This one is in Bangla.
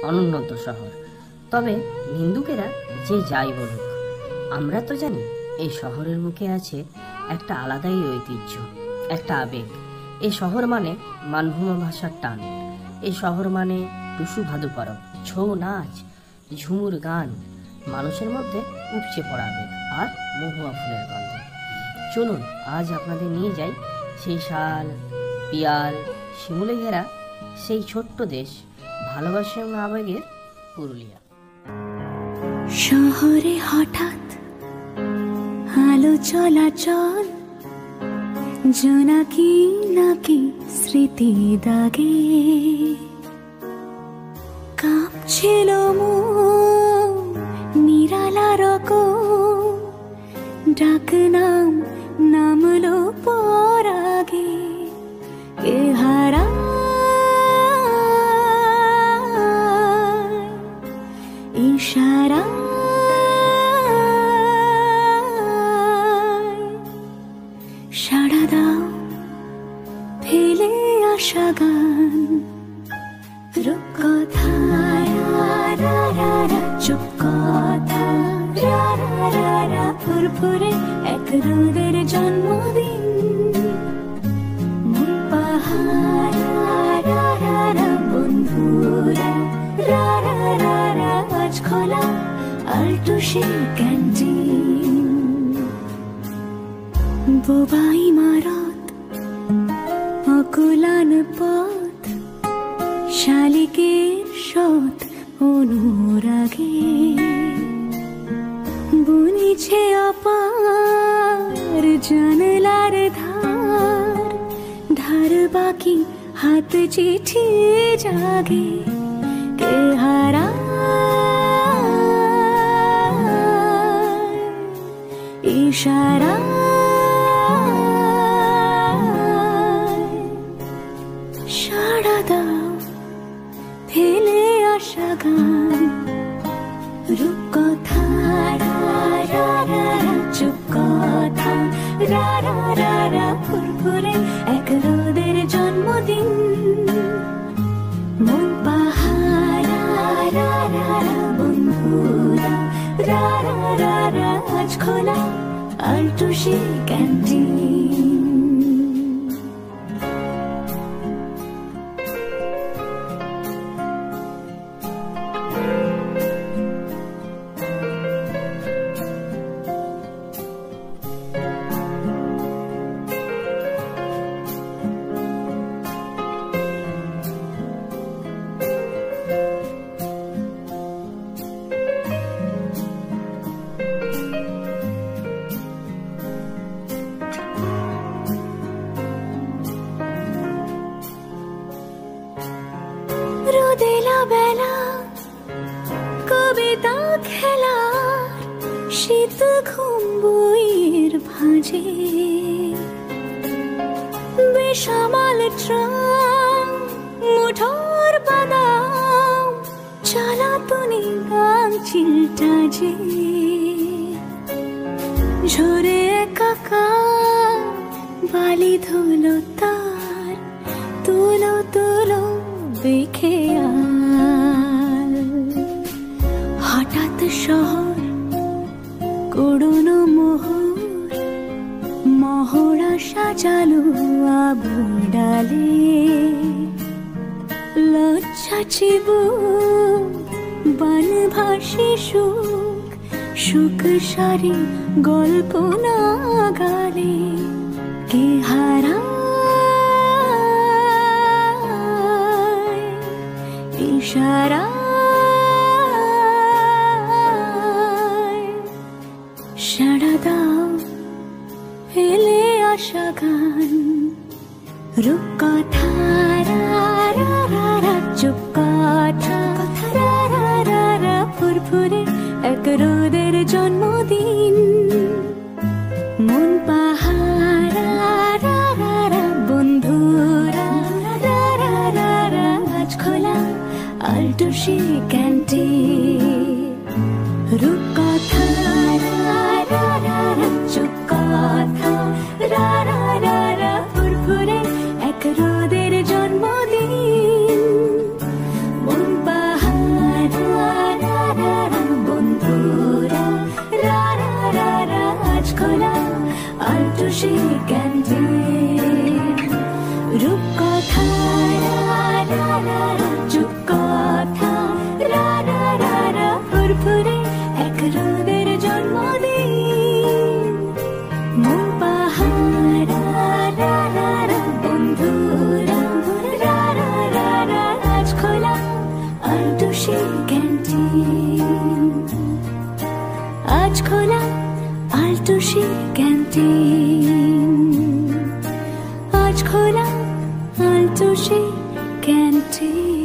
অনুন্নত শহর। তবে নিন্দুকেরা যে যাই বলুক, আমরা তো জানি এই শহরের মুখে আছে একটা আলাদাই ঐতিহ্য, একটা আবেগ। এই শহর মানে মানভূমা ভাষার টান। এই শহর মানে টুসু ভাদু পরব, ছৌ নাচ, ঝুমুর গান, মানুষের মধ্যে উপচে পড়া আবেগ আর মহুয়া ফুলের গন্ধ। চলুন আজ আপনাদের নিয়ে যাই সেই শাল, পিয়াল, শিমুলে ঘেরা সেই ছোট্ট দেশ, ভালোবাসা এবং আবেগের পুরুলিয়া। শহরে হঠাৎ আলো চলাচল, জোনাকি নাকি স্মৃতি দাগে, কাঁপছিল মন নিরালা রকম, ডাক নাম নামলো পরাগে, কে হারা ইশারা সাড়া দাও ফেলে আসা গান, রূপকথা চুপ কথা, ফুরফুরে এক রোদের জন্মদিন, মন পাহাড় বন্ধুরা, আজ খোলা আলটুসি ক্যান্টিন, বোবা ইমারত, অকুলান পথ, শালিকের শত অনুরাগে, বুনিছে অপার জানলার ধার, ধার বাকি হাত চিঠি জাগে, কে হারা ইশারা সাড়া দাও ফেলে আসা গান, রূপকথা চুপ কথা, ফুরফুরে এক রোদের জন্মদিন, মন পাহাড় বন্ধুরা, আজ খোলা আলটুসি ক্যান্টিন। রোদেলা বেলা কবিতা খেলার, শীত ঘুম বইয়ের ভাঁজে, বেসামাল ট্রাম মুঠোর বাদাম, চালাতুনি গান চিলটা যে, ঝরে কাকা বালি ধুলো তার, তুলো তুলো দেখে আল, হঠাৎ শহর করুণ মোহর, মহড়া সাজালো আবুল ডালে, লজ্জা চিবু বান ভাসি সুখ, সুখ সারি গল্প না গালে, কে হারা ইশারা সাড়া দাও ফেলে আসা গান, রূপকথা চুপ কথা, ফুরফুরে এক রোদের জন্মদিন, মন পাহাড় বন্ধুরা, আজ খোলা আলটুসি ক্যান্টিন, রূপকথা চুপ কথা, ফুরফুরে এক রোদের জন্মদিন, মন পাহাড় রূপকথা রা রা রা রা, রূপকথা রা রা রা রা, ফুরফুরে এক রোদের জন্মদিন। মন পাহাড় রা রা রা রা, বন্ধুরা রা রা রা রা, আজ খোলা আলটুসি ক্যান্টিন। আজ খোলা আলটুসি ক্যান্টিন। আজ খোলা আলটুসি ক্যান্টিন।